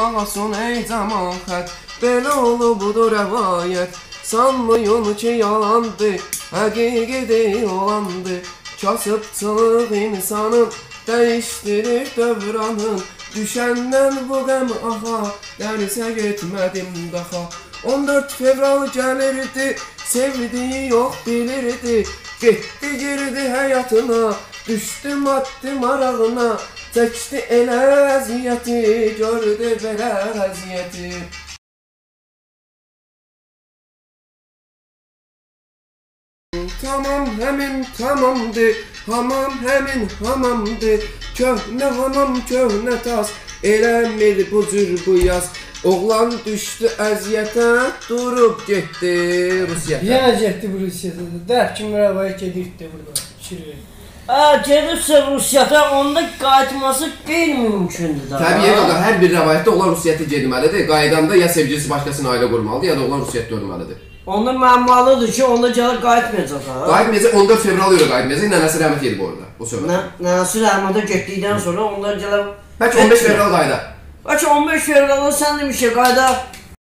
olsun ey cəmaət, belə olubdur rəvayət. Sanmayın ki yalandır, həqiqidir olandır. Kasıbçılıq insanın dəyişdirir dövranın. Düşəndən bu qəm aha, dərsə getmədim daha. 14 fevral gəlirdi, sevdiyi yox bilirdi. Getdi girdi həyatına, düşdü maddi marağına. Çəkdi elə əziyyəti, gördü belə əziyyəti. Tamam həmin tamamdır, hamam həmin hamamdır. Köhnə hamam köhnə tas, eləmir bu cür bu yaz. Oğlan düşdü əziyyətə, durub getdi Rusiyata. Yenə getdi bu Rusiyata. Dərk kimi rəvayət gedirdi burada. Şirin. Gedirsə Rusiyata, onda qayıtması qeyri-mümkündür da. Təbii ki, hər bir rəvayətdə oğlan Rusiyata getməlidir. Qaydanda ya sevgilisi başqasına ailə qurmalıdır, ya da oğlan Rusiyata ölməlidir. Onda məmmalıdır ki, onda gəlib qayıtmayacaq ha. Qayıtmayacaq, 14 fevral görə qayıtmayacaq, nənəsi rəhmət edib orada, o söhbət. Nənəsi rəhmətə getdikdən sonra onlar gəlib... Bəlkə 15 fevral qayıda. Bəlkə 15 fevralda sən demişə qayda